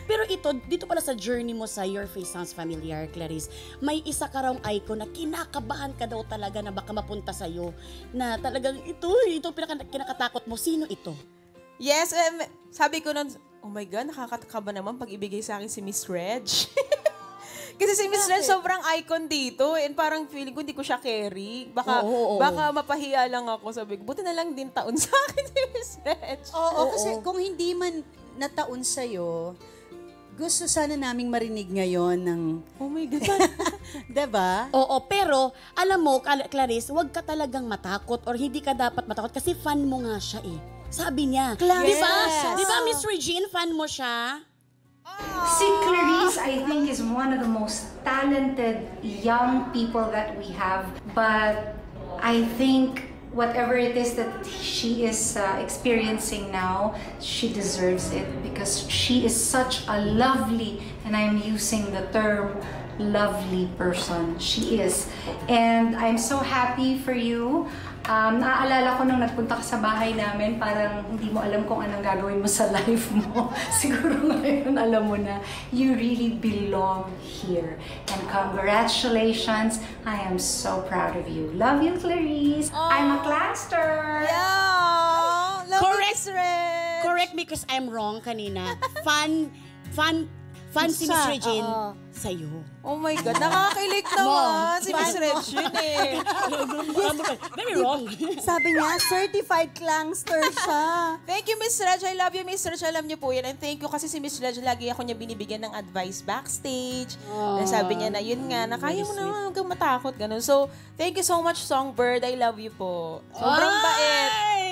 Pero ito, dito pala sa journey mo sa Your Face Sounds Familiar, Clarice, may isa ka raw icon na kinakabahan ka daw talaga na baka mapunta sa'yo. Na talagang ito kinakatakot mo. Sino ito? Yes, sabi ko nun, oh my God, nakakatakaba naman pag ibigay sa akin si Miss Reg. Kasi si Miss Reg sobrang icon dito and parang feeling ko hindi ko siya carry. Baka mapahiya lang ako. Sabi ko, buti na lang din taon sa akin si Miss Reg. Oo, kasi kung hindi man nataon sa'yo, gusto sana naming marinig ngayon ng... Oh my God. Diba? Oo, pero alam mo, Clarice, huwag ka talagang matakot or hindi ka dapat matakot kasi fan mo nga siya eh. Sabi niya. Yes. Di ba, Miss Regine, fan mo siya? Si Clarice, I think, is one of the most talented young people that we have. But I think whatever it is that she is experiencing now, she deserves it because she is such a lovely, and I'm using the term, lovely person. She is. And I'm so happy for you. Naaalala ko nung nagpunta ka sa bahay namin, parang hindi mo alam kung anong gagawin mo sa life mo. Siguro ngayon alam mo na, you really belong here. And congratulations, I am so proud of you. Love you, Clarice. I'm a Clangster. Yeah! Love Correct. Miss Reg. Correct me because I'm wrong kanina. Fan si Miss Regine sa'yo. Oh my God, nakakakilig naman si Miss Reg yun eh. Very wrong. Sabi niya, certified clangster siya. Thank you, Miss Reg. I love you, Miss Reg. Alam niyo po yan. And thank you kasi si Miss Reg, lagi ako niya binibigyan ng advice backstage. And sabi niya na, yun nga, na kaya mo naman, huwag kang matakot. Ganun. So, thank you so much, Songbird. I love you po. Sobrang bait.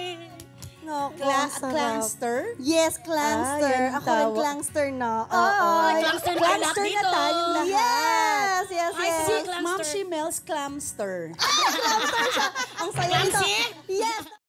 No, Clangster? Yes, clangster. yan ang Ako rin tawag. clangster na. Clangster na lahat Clangster na dito. tayong lahat. Yes, yes, Ay, yes. si Clangster. Ma'am, she smells Clamster. Ang saya nito. Clamsy? Yes.